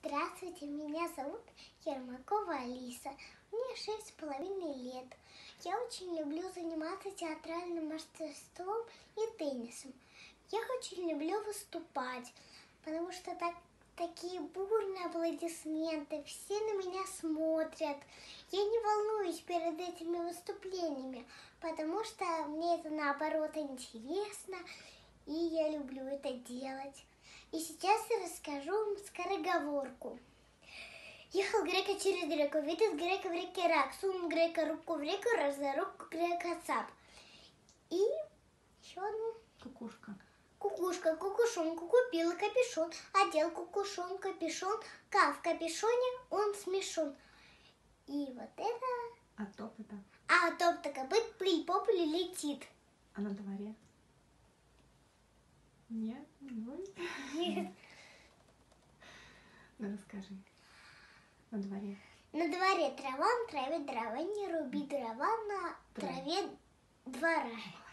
Здравствуйте, меня зовут Ермакова Алиса. Мне 6,5 лет. Я очень люблю заниматься театральным мастерством и теннисом. Я очень люблю выступать, потому что такие бурные аплодисменты, все на меня смотрят. Я не волнуюсь перед этими выступлениями, потому что мне это наоборот интересно, и я люблю это делать. И сейчас я расскажу вам скороговорку. Ехал грека через реку, видит грека в реке рак, сунул грека руку в реку, раз за руку грека цап. И еще одну. Кукушка. Кукушка кукушонку купила капюшон, одел кукушон капюшон, в капюшоне он смешон. И вот это... А топ это? А топ-то копыт пыль по полю летит. А на дворе? Нет? Нет. Ну расскажи. На дворе. На дворе трава, на траве дрова, не руби дрова на траве двора.